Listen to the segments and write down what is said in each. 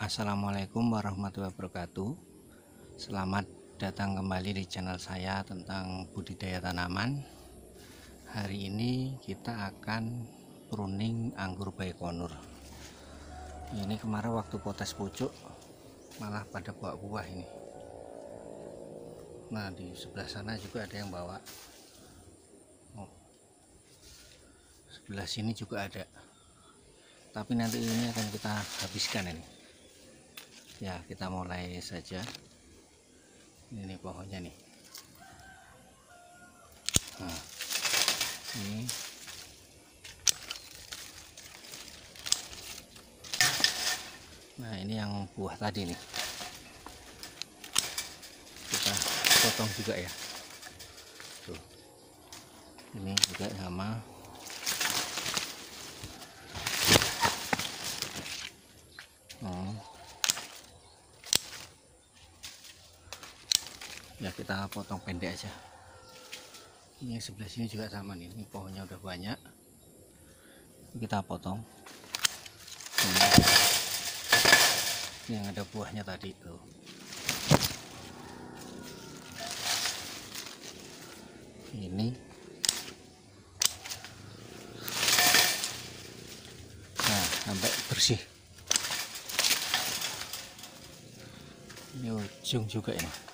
Assalamualaikum warahmatullahi wabarakatuh. Selamat datang kembali di channel saya tentang budidaya tanaman. Hari ini kita akan pruning anggur Baikonur. Ini kemarin waktu potes pucuk malah pada bawa buah ini. Nah, di sebelah sana juga ada yang bawa. Sebelah sini juga ada. Tapi nanti ini akan kita habiskan ini. Ya, kita mulai saja. Ini pohonnya nih. Nah, ini yang buah tadi nih. Kita potong juga ya. Tuh. Ini juga sama. Ya, kita potong pendek aja. Ini sebelah sini juga sama nih. Ini pohonnya udah banyak. Kita potong. Ini yang ada buahnya tadi tuh. Ini. Nah, sampai bersih. Ini ujung juga ini.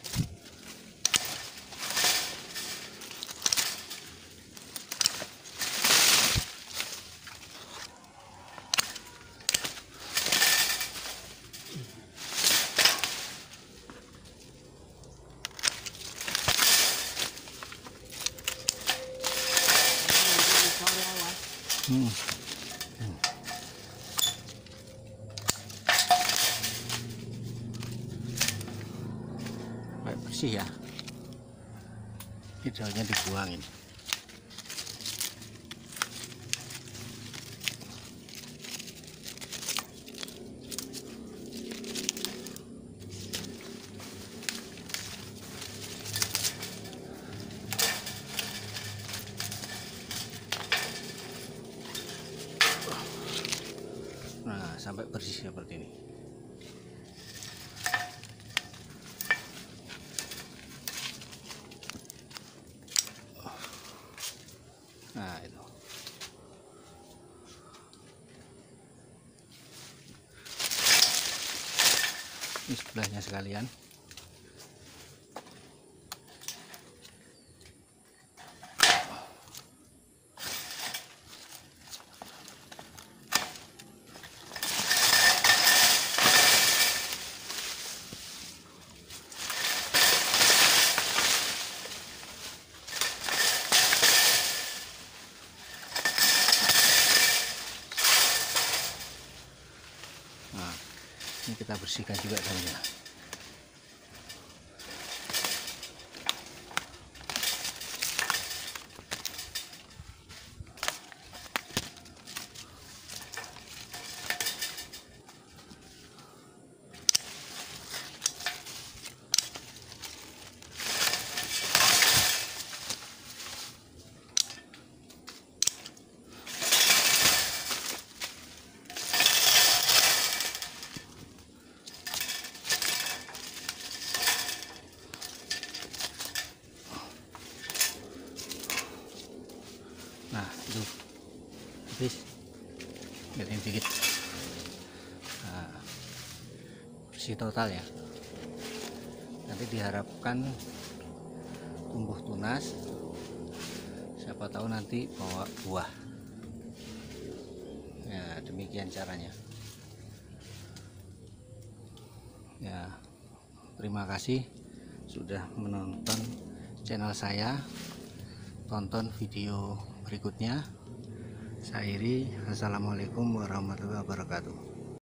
Kayak bersih ya. Ini daunnya dibuang ini. Nah, sampai bersih seperti ini. Nah, itu. Ini sebelahnya sekalian. Nah, ini kita bersihkan juga daunnya. Nah, itu habis. Biarin dikit. Nah, bersih total ya. Nanti diharapkan tumbuh tunas. Siapa tahu nanti bawa buah. Ya, demikian caranya. Ya, terima kasih sudah menonton channel saya. Tonton video berikutnya. Saya Iri. Assalamualaikum warahmatullahi wabarakatuh.